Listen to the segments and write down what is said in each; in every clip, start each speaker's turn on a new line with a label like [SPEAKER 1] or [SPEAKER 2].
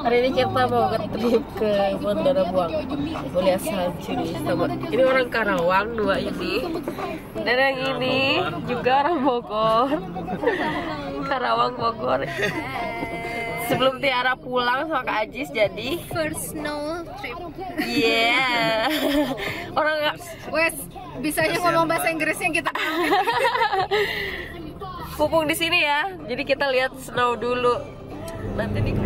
[SPEAKER 1] Hari ini kita mau nge-trip ke Mondoro Buang. Mau lihat salju nih sama. Ini orang Karawang dua ini. Dan yang ini juga orang Bogor. Karawang Bogor. Sebelum Tiara pulang sama Kak Ajis jadi
[SPEAKER 2] first snow trip.
[SPEAKER 1] Yeah. Orang
[SPEAKER 2] Wes, bisanya ngomong bahasa Inggrisnya kita.
[SPEAKER 1] pupung di sini ya. Jadi kita lihat snow dulu. Nanti di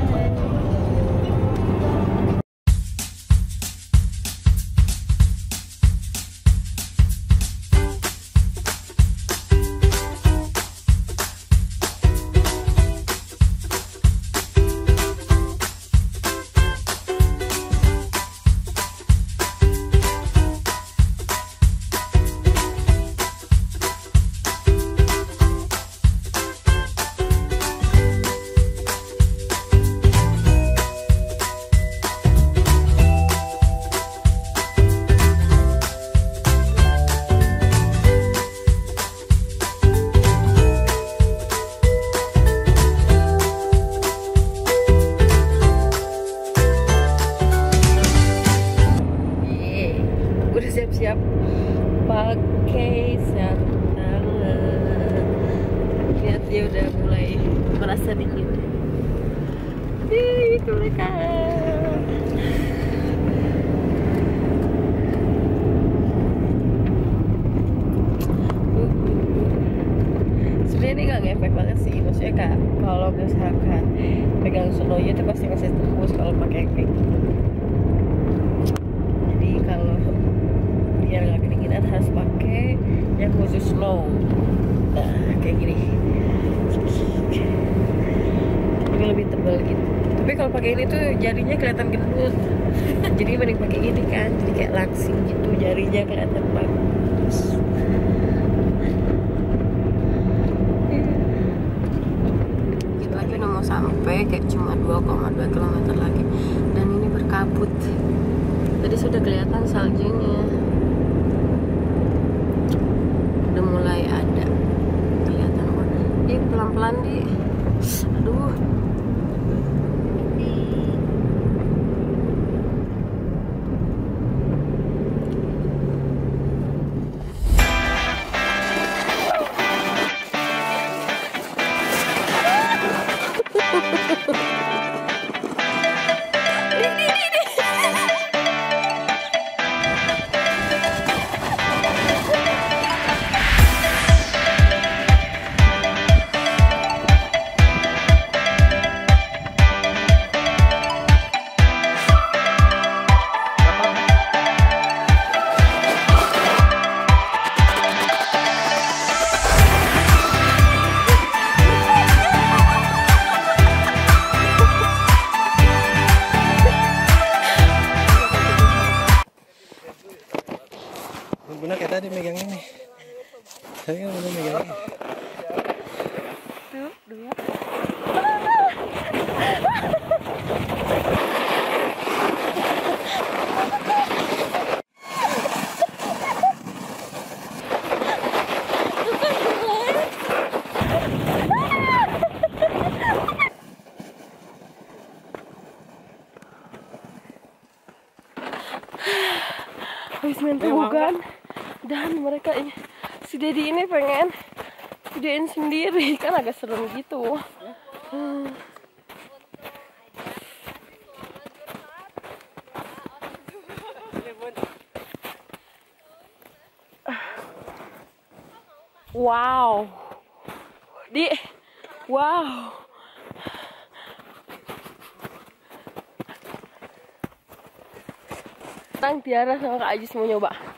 [SPEAKER 1] siap-siap pakai sarung tangan. Lihat dia udah mulai merasa dingin. Itu mereka. Sebenarnya ini nggak ngefek banget sih. Maksudnya kak, kalau misalkan pegang snownya itu pasti masih tembus kalau pakai kayak gitu. Jadi kalau biar nggak kedinginan harus pakai yang khusus snow. Nah kayak gini. Ini lebih tebal gitu. Tapi kalau pakai ini tuh jarinya kelihatan gendut. Jadi mending pakai ini kan. Jadi kayak langsing gitu, jarinya kelihatan bagus. Gitu aja udah mau sampai, kayak cuma 2,2 km lagi. Dan ini berkabut. Tadi sudah kelihatan saljunya. Udah mulai ada kelihatan warna. Pelan-pelan di. Aduh.
[SPEAKER 3] Guna kayak tadi megang ini. Saya kan udah megang ini.
[SPEAKER 1] Tuh, dua. Habis main tebogan dan mereka ini si Dedi ini pengen videoin sendiri kan agak serem gitu. Wow, di wow. Tiara sama Kak Ajis mau nyoba.